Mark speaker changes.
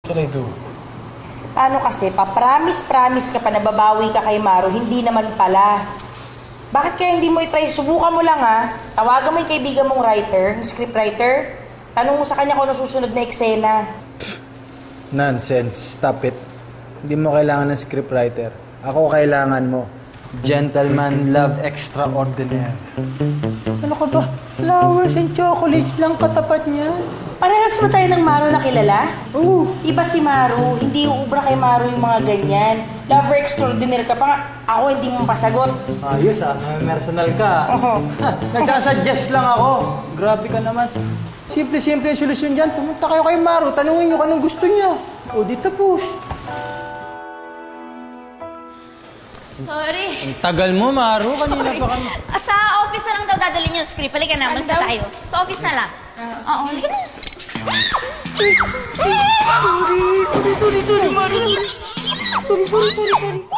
Speaker 1: What should I do?
Speaker 2: Paano kasi? Pa-promise ka pa na babawi ka kay Maru, hindi naman pala. Bakit kaya hindi mo itry? Subukan mo lang ha. Tawagan mo yung kaibigan mong writer, scriptwriter. Tanong mo sa kanya kung ano susunod na eksena.
Speaker 1: Nonsense. Stop it. Hindi mo kailangan ng scriptwriter. Ako kailangan mo. Gentleman love extraordinaire.
Speaker 3: Ano ka ba? Flowers and chocolates lang katapat niya.
Speaker 2: Parehas ba tayo ng Maru na kilala?
Speaker 3: Oo.
Speaker 2: Iba si Maru, hindi uubra kay Maru yung mga ganyan. Lover extraordinaire ka pa nga, ako hindi mo pasagot.
Speaker 1: Ayos may personal ka. Nagsasuggest lang ako. Grabe ka naman. Simple-simple yung solusyon dyan. Pumunta kayo kay Maru, tanungin nyo kung anong gusto niya. O, di tapos.
Speaker 4: Sorry.
Speaker 1: Ang tagal mo, Maru. Kanina pa kami.
Speaker 4: Sa office na lang daw dadalhin yung script. Halika na, malis na tayo. Sa office na lang. Oo, halika na.
Speaker 2: Sorry, Maru. Sorry.